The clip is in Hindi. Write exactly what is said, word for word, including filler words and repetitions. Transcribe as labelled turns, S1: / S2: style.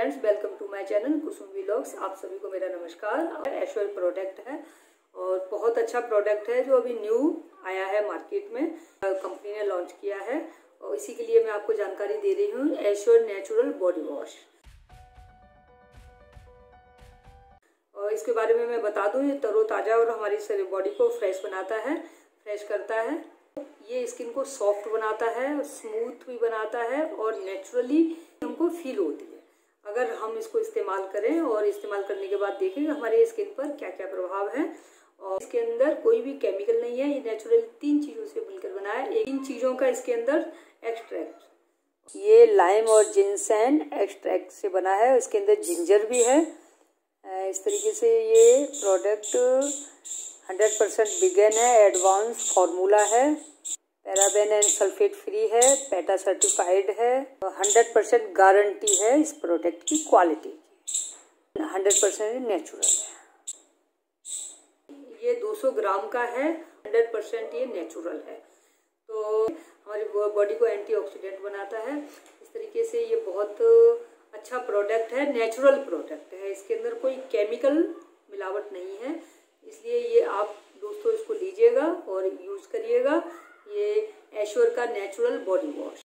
S1: Friends, welcome to my channel Kusum vlogs. आप सभी को मेरा नमस्कार। ऐश्वर्य प्रोडक्ट है और बहुत अच्छा प्रोडक्ट है जो अभी न्यू आया है मार्केट में, कंपनी ने लॉन्च किया है और इसी के लिए मैं आपको जानकारी दे रही हूँ। ऐश्वर्य नेचुरल बॉडी वॉश, और इसके बारे में मैं बता दूं, ये तरोताज़ा और हमारी सारी बॉडी को फ्रेश बनाता है, फ्रेश करता है। ये स्किन को सॉफ्ट बनाता है, स्मूथ भी बनाता है और नेचुरली हमको फील होती है अगर हम इसको इस्तेमाल करें। और इस्तेमाल करने के बाद देखें हमारे स्किन पर क्या क्या प्रभाव है। और इसके अंदर कोई भी केमिकल नहीं है, ये नेचुरल तीन चीज़ों से मिलकर बना है। इन चीज़ों का इसके अंदर एक्सट्रैक्ट, ये लाइम और जिनसेन एक्सट्रैक्ट से बना है। इसके अंदर जिंजर भी है। इस तरीके से ये प्रोडक्ट हंड्रेड परसेंट वीगन है, एडवांस फार्मूला है, पैराबेन एंड सल्फेट फ्री है, पेटा सर्टिफाइड है, हंड्रेड परसेंट गारंटी है इस प्रोडक्ट की क्वालिटी की, हंड्रेड परसेंट नेचुरल है। ये दो सौ ग्राम का है, हंड्रेड परसेंट ये नेचुरल है, तो हमारी बॉडी को एंटीऑक्सीडेंट बनाता है। इस तरीके से ये बहुत अच्छा प्रोडक्ट है, नेचुरल प्रोडक्ट है। इसके अंदर कोई केमिकल मिलावट नहीं है, इसलिए ये आप दोस्तों इसको लीजिएगा और यूज़ करिएगा। ये ऐश्वर्य का नेचुरल बॉडी वॉश।